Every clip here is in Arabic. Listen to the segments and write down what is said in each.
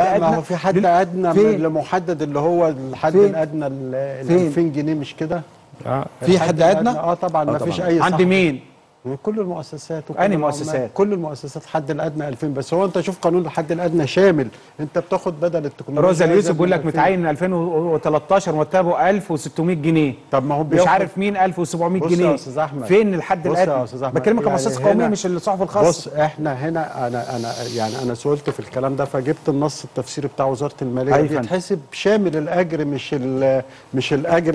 ما هو في حد ادنى اللي محدد اللي هو الحد الادنى ال 2000 جنيه مش كده؟ في حد ادنى؟ طبعا ما فيش اي عند مين؟ كل المؤسسات أنهي مؤسسات؟ كل المؤسسات الحد الادنى 2000 بس. هو انت شوف قانون الحد الادنى شامل، انت بتاخد بدل التكنولوجيا. روزا اليوسف بيقول لك متعين من 2013 مرتبه 1600 جنيه. طب ما هو مش عارف مين 1700 جنيه. بص يا استاذ احمد، فين الحد الادنى؟ بكلمك كمؤسسه قوميه مش الصحف الخاصه. بص احنا هنا انا سئلت في الكلام ده فجبت النص التفسيري بتاع وزاره الماليه. بيتحسب شامل الاجر مش الاجر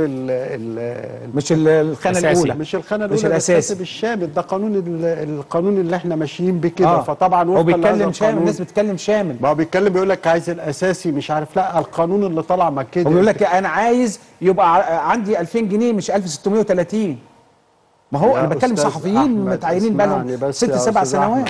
مش الخانه الاولى، مش الخانه الاولى، مش الاساسي، الشامل ده القانون اللي احنا ماشيين بكده. فطبعا هو بيتكلم شامل، الناس بتتكلم شامل. ما هو بيتكلم بيقول لك عايز الاساسي مش عارف، لا القانون اللي طلع ما كده. هو بيقول لك انا عايز يبقى عندي 2000 جنيه مش 1630. ما هو انا بتكلم صحفيين متعينين بقالهم 6 7 سنوات.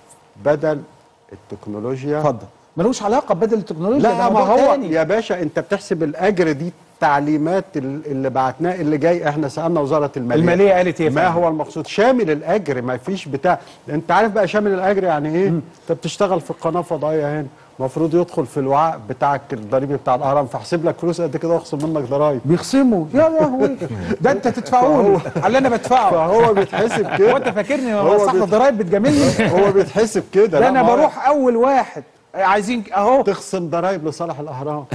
بدل التكنولوجيا اتفضل ملوش علاقه ببدل التكنولوجيا. لا ما هو تاني. يا باشا انت بتحسب الاجر دي تعليمات اللي بعتناه اللي جاي. احنا سالنا وزاره الماليه قالت ايه؟ ما هو المقصود شامل الاجر؟ ما فيش بتاع. انت عارف بقى شامل الاجر يعني ايه؟ انت بتشتغل في قناه فضائيه هنا، المفروض يدخل في الوعاء بتاعك الضريبي بتاع الاهرام، فاحسب لك فلوس قد كده واخصم منك ضرايب. بيخصموا يا لهوي ده انت تدفعوا له على اللي انا بدفعه. فهو بيتحسب كده. هو انت فاكرني صاحب الضرايب بتجاملني؟ هو بيتحسب كده. ده انا بروح اول واحد عايزين اهو تخصم ضرايب لصالح الاهرام.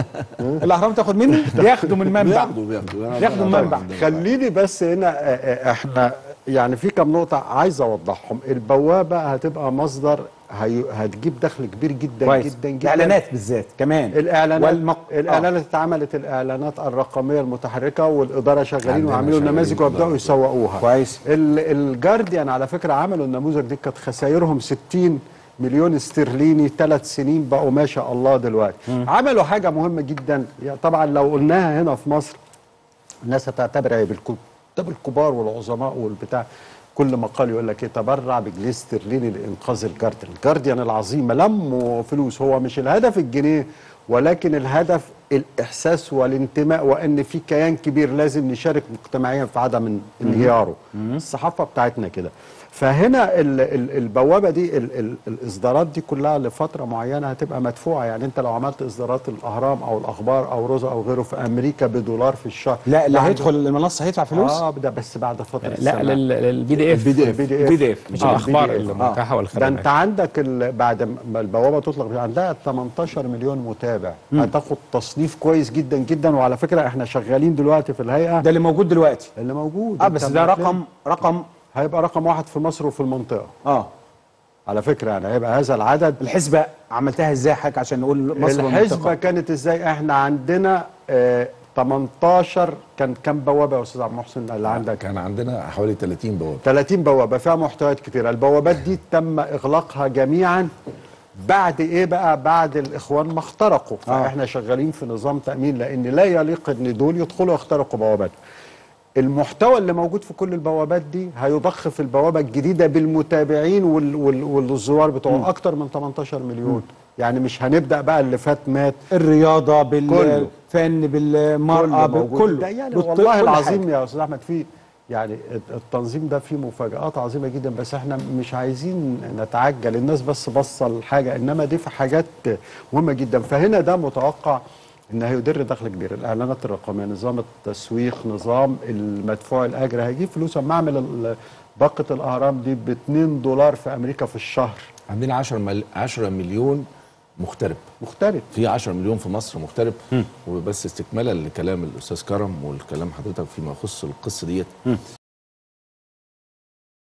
الاهرام تاخد مني؟ بياخدوا من منبع. بياخدوا من منبع. خليني بس هنا احنا يعني في كم نقطه عايز اوضحهم. البوابه هتبقى مصدر هتجيب دخل كبير جدا كويس. جدا جدا. الاعلانات بالذات كمان. الاعلانات اتعملت، الاعلانات الرقميه المتحركه، والاداره شغالين وعملوا نماذج وابداوا يسوقوها كويس. الجارديان على فكره عملوا النموذج دي، كانت خسائرهم 60 مليون استرليني 3 سنين، بقوا ما شاء الله دلوقتي. عملوا حاجه مهمه جدا طبعا لو قلناها هنا في مصر الناس هتعتبر عيب. الكتاب الكبار والعظماء والبتاع كل مقال يقول لك ايه؟ تبرع بجنيه استرليني لانقاذ الجارديان. الجارديان العظيمه لموا فلوس. هو مش الهدف الجنيه، ولكن الهدف الاحساس والانتماء، وان في كيان كبير لازم نشارك مجتمعيا في عدم انهياره. الصحافه بتاعتنا كده. فهنا البوابه دي الاصدارات دي كلها لفتره معينه هتبقى مدفوعه. يعني انت لو عملت اصدارات الاهرام او الاخبار او روزا او غيره في امريكا بدولار في الشهر، لا اللي هيدخل المنصه هيدفع فلوس. ده بس بعد فتره. لا للبي دي اف مش الاخبار المتاحه والخدمات. ده انت عندك بعد ما البوابه تطلق عندها 18 مليون متابع. هتاخد تصنيف كويس جدا جدا. وعلى فكره احنا شغالين دلوقتي في الهيئه. ده اللي موجود دلوقتي. اللي موجود بس ده رقم هيبقى رقم 1 في مصر وفي المنطقه. على فكره يعني هيبقى هذا العدد. الحسبه عملتها ازاي حضرتك عشان نقول مصر الحسبه كانت ازاي؟ احنا عندنا 18 كان كام بوابه يا استاذ عبد المحسن اللي عندك؟ كان عندنا حوالي 30 بوابه. 30 بوابه فيها محتويات كتيره. البوابات دي تم اغلاقها جميعا بعد ايه بقى؟ بعد الاخوان ما اخترقوا. فاحنا شغالين في نظام تامين، لان لا يليق ان دول يدخلوا يخترقوا بوابات. المحتوى اللي موجود في كل البوابات دي هيضخ في البوابه الجديده بالمتابعين والزوار بتوعه اكتر من 18 مليون. يعني مش هنبدا بقى اللي فات مات. الرياضه بالفن بالمراه بكله. يعني والله العظيم يا استاذ احمد في يعني التنظيم ده فيه مفاجآت عظيمه جدا. بس احنا مش عايزين نتعجل. الناس بس باصه لحاجه، انما دي في حاجات مهمه جدا. فهنا ده متوقع ان هيدر دخل كبير. الاعلانات الرقميه، نظام التسويق، نظام المدفوع الاجر هيجيب فلوس. اما اعمل باقه الاهرام دي ب 2 دولار في امريكا في الشهر. عندنا 10 مليون مغترب. في 10 مليون في مصر مغترب. وبس استكمالا لكلام الاستاذ كرم والكلام حضرتك فيما يخص القصه ديت.